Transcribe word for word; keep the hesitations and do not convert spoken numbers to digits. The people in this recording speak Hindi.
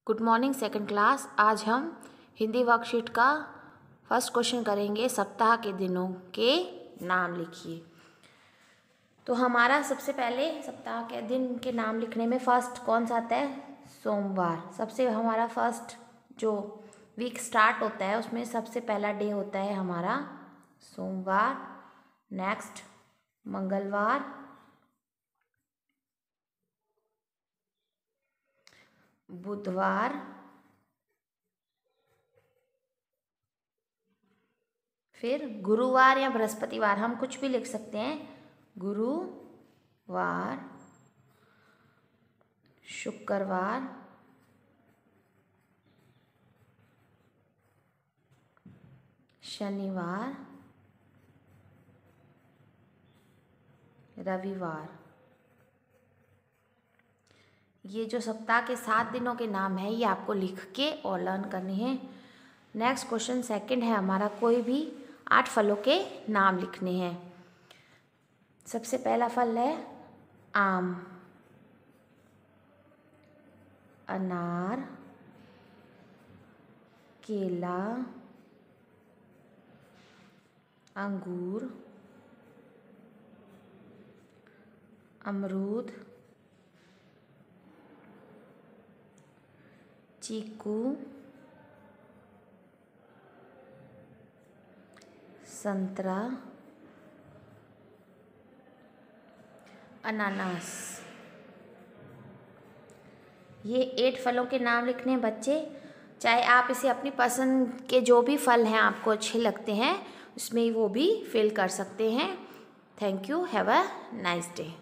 Good morning second class. आज हम हिंदी वर्कशीट का फर्स्ट क्वेश्चन करेंगे। सप्ताह के दिनों के नाम लिखिए। तो हमारा सबसे पहले सप्ताह के दिन के नाम लिखने में फर्स्ट कौन सा आता है? सोमवार। सबसे हमारा फर्स्ट जो वीक स्टार्ट होता है उसमें सबसे पहला डे होता है हमारा सोमवार। नेक्स्ट मंगलवार, बुधवार, फिर गुरुवार या बृहस्पतिवार, हम कुछ भी लिख सकते हैं। गुरुवार, शुक्रवार, शनिवार, रविवार। ये जो सप्ताह के सात दिनों के नाम है ये आपको लिख के और लर्न करने हैं। नेक्स्ट क्वेश्चन सेकंड है हमारा, कोई भी आठ फलों के नाम लिखने हैं। सबसे पहला फल है आम, अनार, केला, अंगूर, अमरूद, चीकू, संतरा, अनानास। ये एट फलों के नाम लिखने हैं बच्चे। चाहे आप इसे अपनी पसंद के जो भी फल हैं आपको अच्छे लगते हैं उसमें वो भी फिल कर सकते हैं। Thank you. Have a nice day.